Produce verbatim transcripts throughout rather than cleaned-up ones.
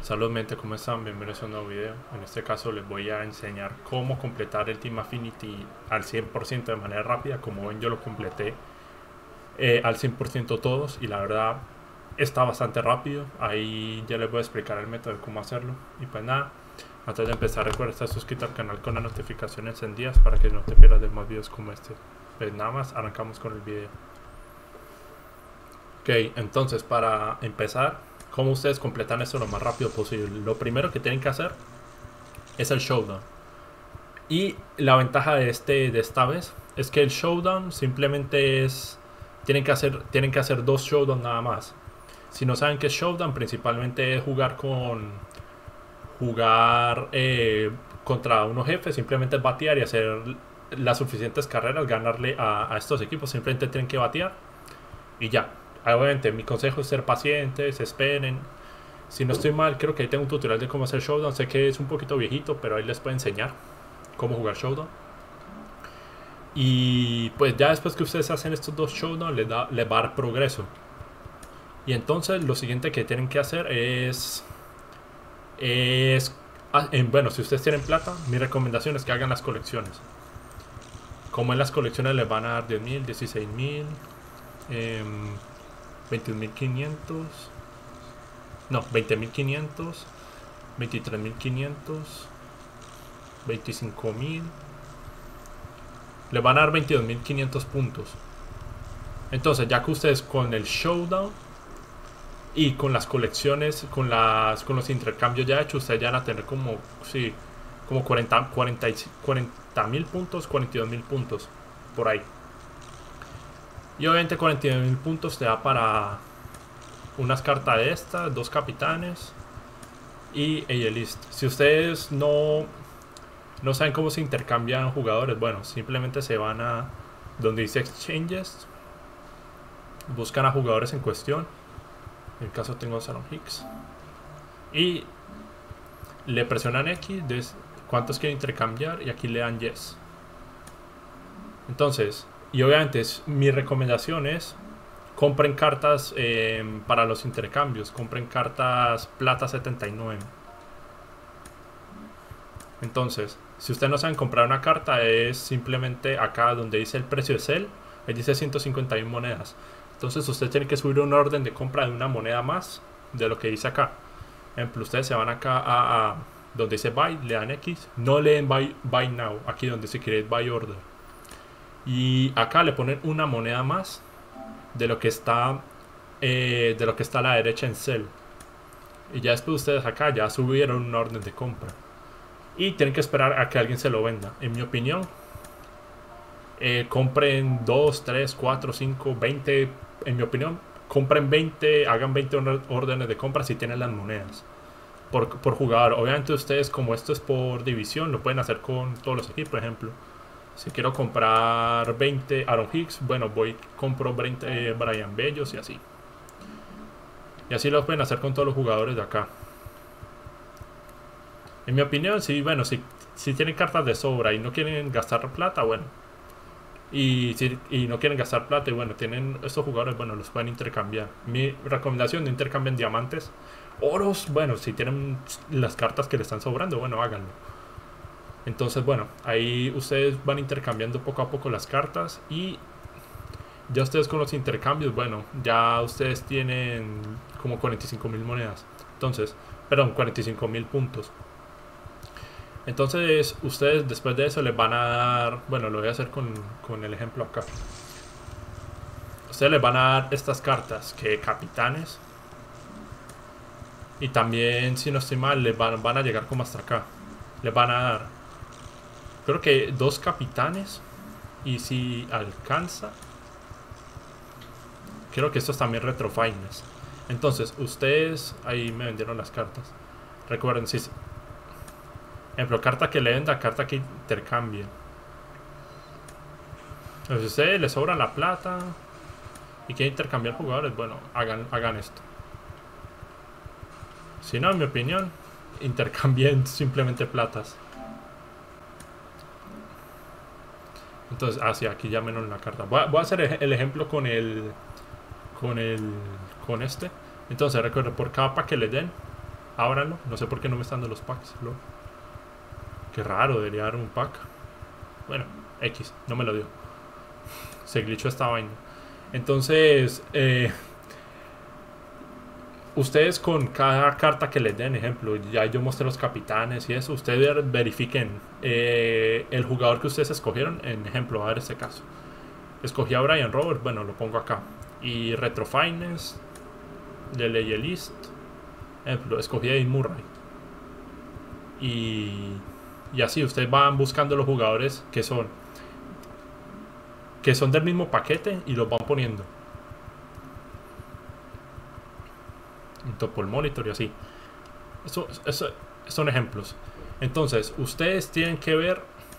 Saludos mente, ¿cómo están? Bienvenidos a un nuevo video. En este caso les voy a enseñar cómo completar el Team Affinity al cien por ciento de manera rápida. Como ven, yo lo completé eh, al cien por ciento todos y la verdad está bastante rápido. Ahí ya les voy a explicar el método de cómo hacerlo. Y pues nada, antes de empezar recuerda estar suscrito al canal con las notificaciones encendidas para que no te pierdas de más videos como este. Pues nada más, arrancamos con el video. Ok, entonces para empezar, ¿cómo ustedes completan esto lo más rápido posible? Lo primero que tienen que hacer es el showdown. Y la ventaja de este de esta vez es que el showdown simplemente es tienen que hacer tienen que hacer dos showdowns nada más. Si no saben qué es showdown, principalmente es jugar con jugar eh, contra unos jefes, simplemente es batear y hacer las suficientes carreras, ganarle a, a estos equipos. Simplemente tienen que batear y ya. Obviamente mi consejo es ser pacientes, esperen. Si no estoy mal, creo que ahí tengo un tutorial de cómo hacer showdown. Sé que es un poquito viejito, pero ahí les puedo enseñar cómo jugar showdown. Y pues ya después que ustedes hacen estos dos showdown, les, da, les va a dar progreso. Y entonces lo siguiente que tienen que hacer es es ah, en, bueno, si ustedes tienen plata, mi recomendación es que hagan las colecciones. Como en las colecciones les van a dar diez mil, dieciséis mil, eh, veintiún mil quinientos, no, veinte mil quinientos, veintitrés mil quinientos, veinticinco mil, le van a dar veintidós mil quinientos puntos. Entonces ya que ustedes con el showdown y con las colecciones, con las con los intercambios ya hechos, ustedes ya van a tener como, sí, como cuarenta mil puntos, cuarenta y dos mil puntos, por ahí. Y obviamente cuarenta y dos mil puntos te da para unas cartas de estas, dos capitanes y el list. Si ustedes no, no saben cómo se intercambian jugadores, bueno, simplemente se van a donde dice exchanges, buscan a jugadores en cuestión. En el caso tengo a Aaron Hicks y le presionan X de cuántos quieren intercambiar y aquí le dan yes. Entonces, y obviamente mi recomendación es compren cartas eh, para los intercambios. Compren cartas plata setenta y nueve. Entonces, si ustedes no saben comprar una carta, es simplemente acá donde dice el precio de sell, ahí dice ciento cincuenta y uno monedas. Entonces ustedes tienen que subir un orden de compra de una moneda más de lo que dice acá. En ejemplo, ustedes se van acá a, a donde dice buy, le dan X, no leen buy, buy now, aquí donde se quiere buy order. Y acá le ponen una moneda más de lo que está eh, de lo que está a la derecha en sell. Y ya después ustedes acá ya subieron un orden de compra. Y tienen que esperar a que alguien se lo venda. En mi opinión, eh, compren dos, tres, cuatro, cinco, veinte. En mi opinión, compren veinte, hagan veinte órdenes de compra si tienen las monedas. Por, por jugador. Obviamente ustedes, como esto es por división, lo pueden hacer con todos los equipos. Por ejemplo, si quiero comprar veinte Aaron Hicks, bueno, voy, compro veinte eh, Brian Bellos y así. Y así lo pueden hacer con todos los jugadores de acá. En mi opinión, sí, bueno, si, si tienen cartas de sobra y no quieren gastar plata, bueno. Y, si, y no quieren gastar plata y bueno, tienen estos jugadores, bueno, los pueden intercambiar. Mi recomendación: no intercambien diamantes. Oros, bueno, si tienen las cartas que le están sobrando, bueno, háganlo. Entonces, bueno, ahí ustedes van intercambiando poco a poco las cartas. Y ya ustedes con los intercambios, bueno, ya ustedes tienen como cuarenta y cinco mil monedas. Entonces, perdón, cuarenta y cinco mil puntos. Entonces, ustedes después de eso les van a dar, bueno, lo voy a hacer con, con el ejemplo acá. Ustedes les van a dar estas cartas, que capitanes. Y también, si no estoy mal, les van, van a llegar como hasta acá. Les van a dar, creo que dos capitanes. Y si alcanza, creo que estos también retrofines. Entonces, ustedes, ahí me vendieron las cartas. Recuerden, si... ejemplo, carta que le venda, carta que intercambien. Entonces, si a ustedes les sobra la plata y quieren intercambiar jugadores, bueno, hagan, hagan esto. Si no, en mi opinión, intercambien simplemente platas. Entonces, hacia ah, sí, aquí ya menos la carta. Voy a, voy a hacer el ejemplo con el. Con el. Con este. Entonces, recuerden, por cada pack que le den, Ábranlo. No sé por qué no me están dando los packs. Lo... Qué raro, debería dar un pack. Bueno, X, no me lo dio. Se glitchó esta vaina. Entonces, eh, ustedes con cada carta que les den, ejemplo, ya yo mostré los capitanes y eso, ustedes verifiquen eh, el jugador que ustedes escogieron. En ejemplo, a ver este caso. Escogí a Brian Roberts, bueno, lo pongo acá. Y Retro Finest, de Leyelist, ejemplo, escogí a Eddie Murray. Y, y así, ustedes van buscando los jugadores que son que son del mismo paquete y los van poniendo. En Topol Monitor y así. Eso, eso son ejemplos. Entonces, ustedes tienen que ver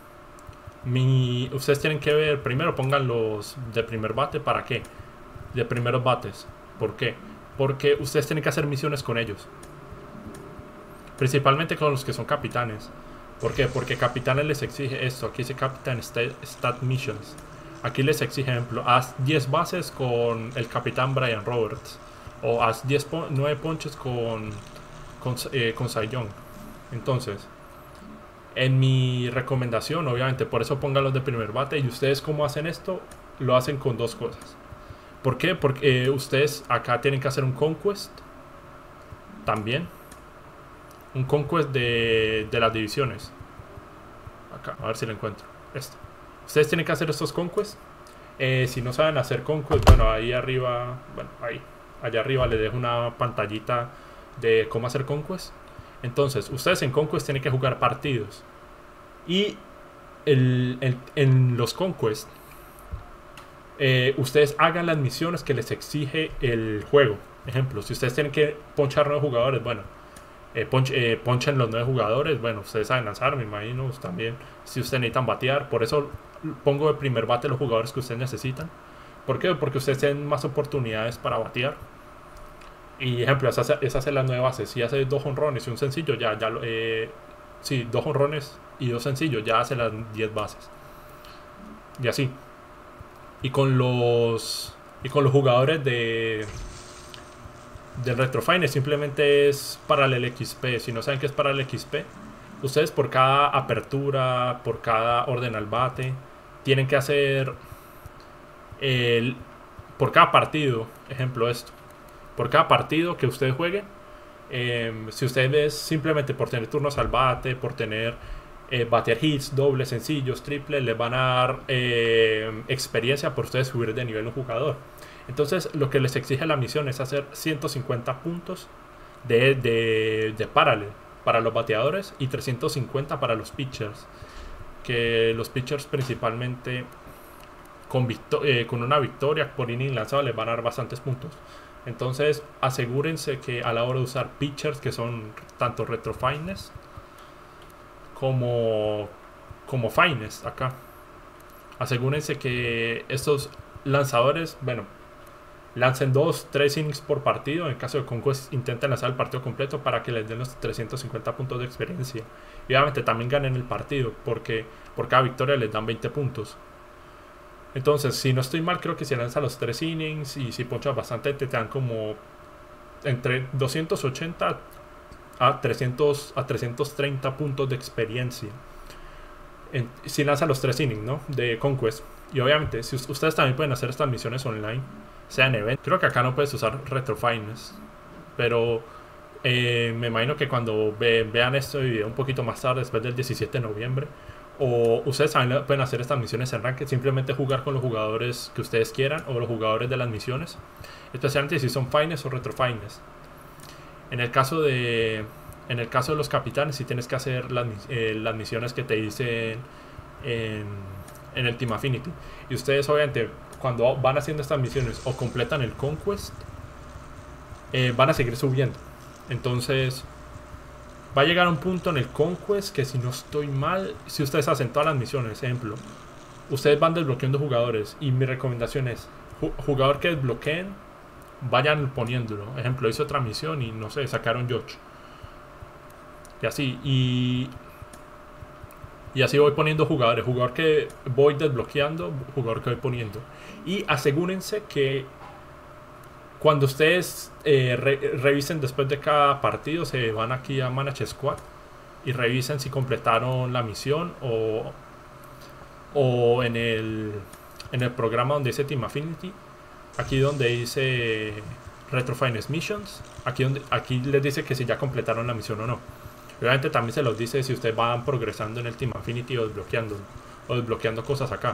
mi, ustedes tienen que ver, primero pongan los de primer bate. ¿Para qué? De primeros bates. ¿Por qué? Porque ustedes tienen que hacer misiones con ellos. Principalmente con los que son capitanes. ¿Por qué? Porque capitanes les exige esto. Aquí dice Captain Stat, Stat Missions. Aquí les exige, ejemplo, haz diez bases con el capitán Brian Roberts. O haz diez pon nueve ponches con, con, eh, con Cy Young. Entonces, en mi recomendación, obviamente, por eso pónganlos de primer bate. Y ustedes, ¿cómo hacen esto? Lo hacen con dos cosas. ¿Por qué? Porque eh, ustedes acá tienen que hacer un Conquest. También. Un Conquest de, de las divisiones. Acá, a ver si lo encuentro. Esto. Ustedes tienen que hacer estos Conquests. Eh, si no saben hacer Conquest, bueno, ahí arriba, bueno, ahí, allá arriba les dejo una pantallita de cómo hacer Conquest. Entonces, ustedes en Conquest tienen que jugar partidos. Y el, el, en los Conquest, eh, ustedes hagan las misiones que les exige el juego. Ejemplo, si ustedes tienen que ponchar nueve jugadores, bueno, eh, ponch, eh, ponchen los nueve jugadores. Bueno, ustedes saben lanzar, me imagino, también. Si ustedes necesitan batear, por eso pongo de primer bate los jugadores que ustedes necesitan. ¿Por qué? Porque ustedes tienen más oportunidades para batear. Y ejemplo, esa, esa es la nueva base. Si hace dos honrones y un sencillo, ya, ya eh, sí, dos honrones y dos sencillos, ya hace las diez bases. Y así. Y con los y con los jugadores de del Retro Finest simplemente es Parallel X P. Si no saben qué es Parallel X P, ustedes por cada apertura, por cada orden al bate, tienen que hacer el, por cada partido, ejemplo esto, por cada partido que ustedes jueguen, eh, si ustedes simplemente por tener turnos al bate, por tener eh, batear hits, dobles, sencillos, triples, les van a dar eh, experiencia por ustedes subir de nivel un jugador. Entonces lo que les exige la misión es hacer ciento cincuenta puntos de, de, de paralel para los bateadores y trescientos cincuenta para los pitchers, que los pitchers principalmente con, eh, con una victoria por inning lanzado les van a dar bastantes puntos. Entonces asegúrense que a la hora de usar pitchers que son tanto Retro Finest como, como Finest acá, asegúrense que estos lanzadores, bueno, lancen dos, tres innings por partido. En caso de Conquest, intenten lanzar el partido completo para que les den los trescientos cincuenta puntos de experiencia. Y obviamente también ganen el partido, porque por cada victoria les dan veinte puntos. Entonces, si no estoy mal, creo que si lanzan los tres innings y si ponchas bastante, te dan como entre doscientos ochenta a trescientos a trescientos treinta puntos de experiencia. En, si lanzan los tres innings, ¿no? De Conquest. Y obviamente, si ustedes también pueden hacer estas misiones online, sea en evento. Creo que acá no puedes usar Retro Finest, pero eh, me imagino que cuando ve, vean este video un poquito más tarde, después del diecisiete de noviembre, o ustedes también pueden hacer estas misiones en Ranked, simplemente jugar con los jugadores que ustedes quieran o los jugadores de las misiones, especialmente si son Finest o Retro Finest. En el caso de en el caso de los capitanes, si sí tienes que hacer las, eh, las misiones que te dicen en, en el Team Affinity. Y ustedes obviamente cuando van haciendo estas misiones o completan el Conquest, eh, van a seguir subiendo. Entonces va a llegar a un punto en el Conquest que, si no estoy mal, si ustedes hacen todas las misiones, ejemplo, ustedes van desbloqueando jugadores, y mi recomendación es jugador que desbloqueen, vayan poniéndolo. Ejemplo, hice otra misión y no sé, sacaron George y así, y Y así voy poniendo jugadores. Jugador que voy desbloqueando, jugador que voy poniendo. Y asegúrense que cuando ustedes eh, re revisen después de cada partido, se van aquí a Manage Squad y revisen si completaron la misión o, o en, el, en el programa donde dice Team Affinity, aquí donde dice Retro Finest Missions, aquí, donde, aquí les dice que si ya completaron la misión o no. Obviamente también se los dice si ustedes van progresando en el Team Affinity o desbloqueando, o desbloqueando cosas acá.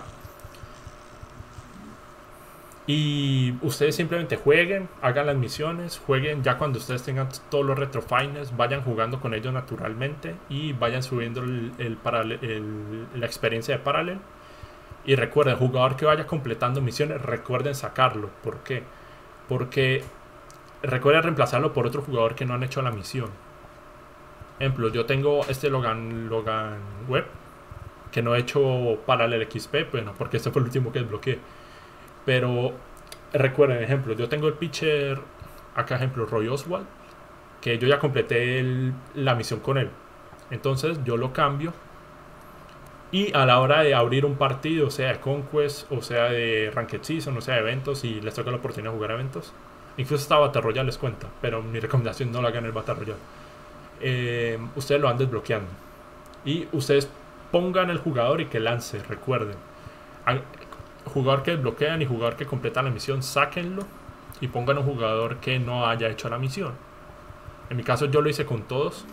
Y ustedes simplemente jueguen, hagan las misiones, jueguen ya cuando ustedes tengan todos los Retro Finest, vayan jugando con ellos naturalmente y vayan subiendo el, el, el, la experiencia de Parallel. Y recuerden, jugador que vaya completando misiones, recuerden sacarlo. ¿Por qué? Porque recuerden reemplazarlo por otro jugador que no han hecho la misión. Ejemplo, yo tengo este Logan, Logan Web, que no he hecho Parallel X P, bueno, porque este fue el último que desbloqueé. Pero recuerden, ejemplo, yo tengo el pitcher, acá ejemplo, Roy Oswald, que yo ya completé el, la misión con él. Entonces yo lo cambio. Y a la hora de abrir un partido, sea de Conquest, o sea de Ranked Season, o sea de eventos, y les toca la oportunidad de jugar eventos. Incluso esta Battle Royale les cuenta, pero mi recomendación no la hagan en el Battle Royale. Eh, ustedes lo van desbloqueando. Y ustedes pongan el jugador y que lance, recuerden. Jugador que desbloquean y jugador que completa la misión, sáquenlo y pongan un jugador que no haya hecho la misión. En mi caso yo lo hice con todos.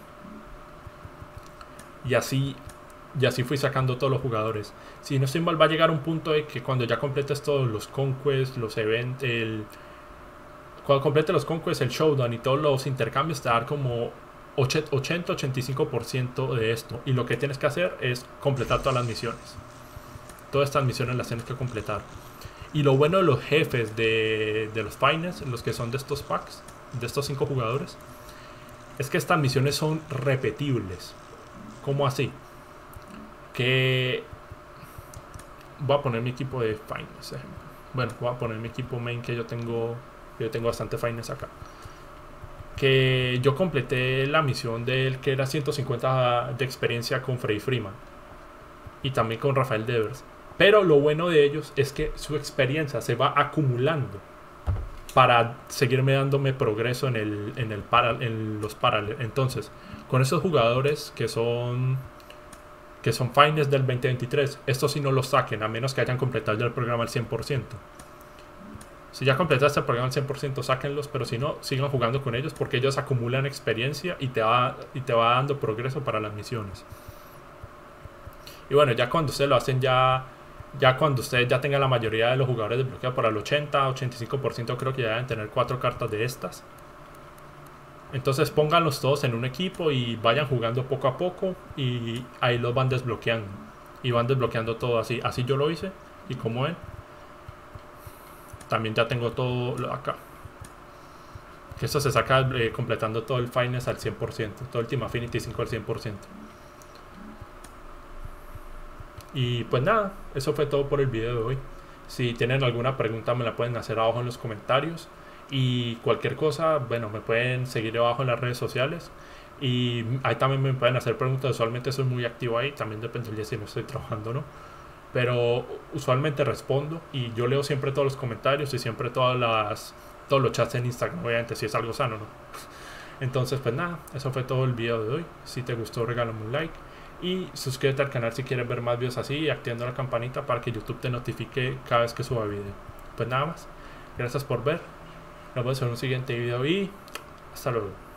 Y así, y así fui sacando todos los jugadores. Si no estoy mal, va a llegar un punto de que cuando ya completes todos los conquests, los eventos, el... cuando completes los conquests, el showdown y todos los intercambios, te va a dar como ochenta a ochenta y cinco por ciento de esto. Y lo que tienes que hacer es completar todas las misiones. Todas estas misiones las tienes que completar. Y lo bueno de los jefes de, de los Finest, los que son de estos packs, de estos cinco jugadores, es que estas misiones son repetibles. ¿Cómo así? Que voy a poner mi equipo de Finest. Bueno, voy a poner mi equipo main, que yo tengo, yo tengo bastante Finest acá. Que yo completé la misión del que era ciento cincuenta de experiencia con Freddy Freeman y también con Rafael Devers. Pero lo bueno de ellos es que su experiencia se va acumulando para seguirme dándome progreso en, el, en, el para, en los Parallel. Entonces, con esos jugadores que son que son Finest del veinte veintitrés, estos sí no los saquen, a menos que hayan completado ya el programa al cien por ciento. Si ya completaste el programa al cien por ciento, sáquenlos, pero si no, sigan jugando con ellos porque ellos acumulan experiencia y te va, y te va dando progreso para las misiones. Y bueno, ya cuando ustedes lo hacen, ya... Ya cuando ustedes ya tengan la mayoría de los jugadores desbloqueados para el ochenta a ochenta y cinco por ciento, creo que ya deben tener cuatro cartas de estas. Entonces pónganlos todos en un equipo y vayan jugando poco a poco y ahí los van desbloqueando. Y van desbloqueando todo así. Así yo lo hice. Y como ven, también ya tengo todo acá. Que esto se saca eh, completando todo el Finest al cien por ciento. Todo el Team Affinity cinco al cien por ciento. Y pues nada, eso fue todo por el video de hoy. Si tienen alguna pregunta me la pueden hacer abajo en los comentarios. Y cualquier cosa, bueno, me pueden seguir abajo en las redes sociales. Y ahí también me pueden hacer preguntas. Usualmente soy muy activo ahí, también depende del día si no estoy trabajando o no. Pero usualmente respondo y yo leo siempre todos los comentarios y siempre todas las, todos los chats en Instagram, obviamente si es algo sano, ¿no? Entonces pues nada, eso fue todo el video de hoy. Si te gustó, regálame un like. Y suscríbete al canal si quieres ver más videos así y activando la campanita para que YouTube te notifique cada vez que suba video. Pues nada más, gracias por ver. Nos vemos en un siguiente video y hasta luego.